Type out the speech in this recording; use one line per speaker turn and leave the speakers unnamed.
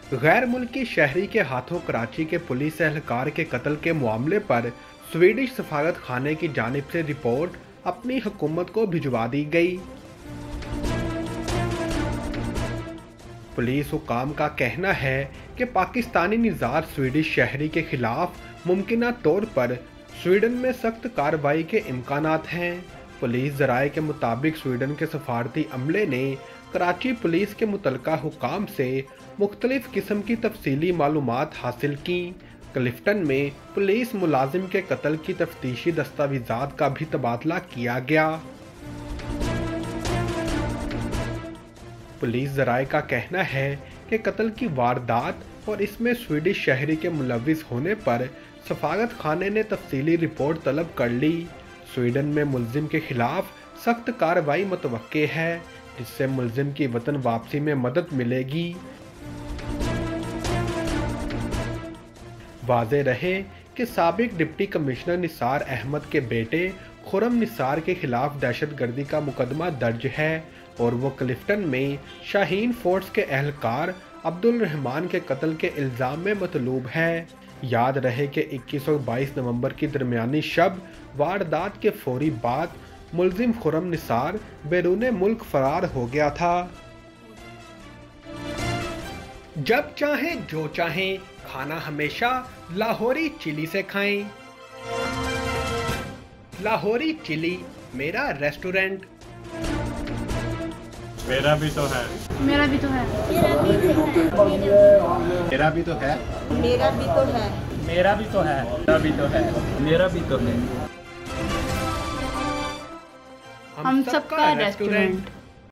गैर मुल्की शहरी के हाथों कराची के पुलिस एहलकार के कत्ल के मामले पर स्वीडिश सफारत खाने की जानिब से रिपोर्ट अपनी हुकूमत को भिजवा दी गई। पुलिस हुकाम का कहना है कि पाकिस्तानी निज़ार स्वीडिश शहरी के खिलाफ मुमकिना तौर पर स्वीडन में सख्त कार्रवाई के इम्कानात हैं। पुलिस ज़राए के मुताबिक स्वीडन के सफारती अमले ने कराची पुलिस के मुतलका हुकाम से मुख्तलिफ किस्म की तफसीली मालूमात हासिल की। क्लिफ्टन में पुलिस मुलाजिम के कत्ल की तफ्तीशी दस्तावेज़ात का भी तबादला किया गया। पुलिस ज़राए का कहना है कि कत्ल की वारदात और इसमें स्वीडिश शहरी के मुलविस होने पर सफारत खाने ने तफसीली रिपोर्ट तलब कर ली। स्वीडन में मुलजिम के खिलाफ सख्त कार्रवाई मुतवक्के है, जिससे मुलजिम की वतन वापसी में मदद मिलेगी। वाज़े रहे कि साबिक डिप्टी कमिश्नर निसार अहमद के बेटे खुरम निसार के खिलाफ दहशतगर्दी का मुकदमा दर्ज है और वो क्लिफ्टन में शाहीन फोर्स के एहलकार अब्दुल रहमान के कत्ल के इल्ज़ाम में मतलूब है। याद रहे कि 21 और 22 नवंबर की दरमियानी शब वारदात के फौरी बाद मुलजिम खुरम निसार बैरून मुल्क फरार हो गया था। जब चाहें जो चाहें खाना हमेशा लाहौरी चिली से खाएं। लाहौरी चिली मेरा रेस्टोरेंट।
मेरा भी तो है।
मेरा भी तो है।
मेरा भी तो है।
मेरा भी तो है।
मेरा भी तो है। मेरा भी तो है। मेरा भी तो है।
हम सबका रेस्टोरेंट।